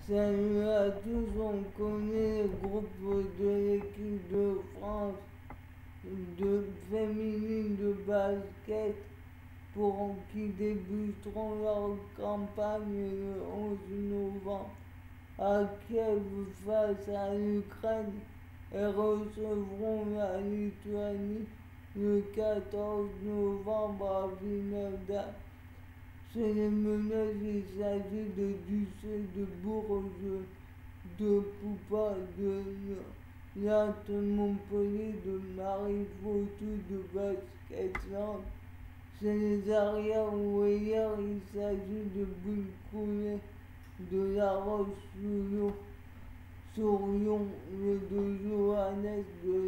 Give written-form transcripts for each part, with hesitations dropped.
Salut à tous, on connaît le groupe de l'équipe de France de féminine de basket pour qui débuteront leur campagne le 11 novembre à Kiev face à l'Ukraine et recevront la Lituanie le 14 novembre à Villeneuve. Chez les meneuses, il s'agit de Ducé, de Bourges, de Poupa, de Nantes Montpellier, de Marie-Fautou, de Basketland. Chez les arrières oublières, il s'agit de Bulcoulet, de La Roche-sur-Yon, de Johannes,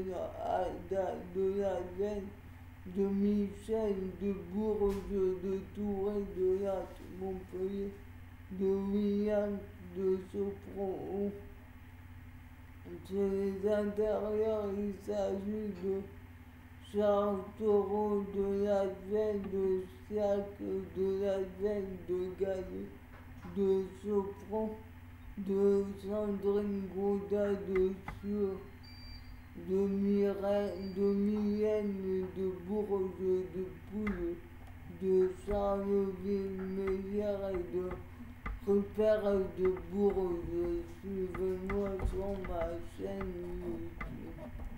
de la Veine, de Michel, de Bourges, de Touré, de Latte Montpellier, de William, de Sopron. Chez les intérieurs, il s'agit de Charles-Taureau, de la Veine, de Siac, de la Veine, de Gallet, de Sopron, de Sandrine Gouda, de Sûr, de Mylène, de Bourges, de Pouille, de Charleville-Mézières et de Rupert de Bourges. Suivez-moi sur ma chaîne YouTube.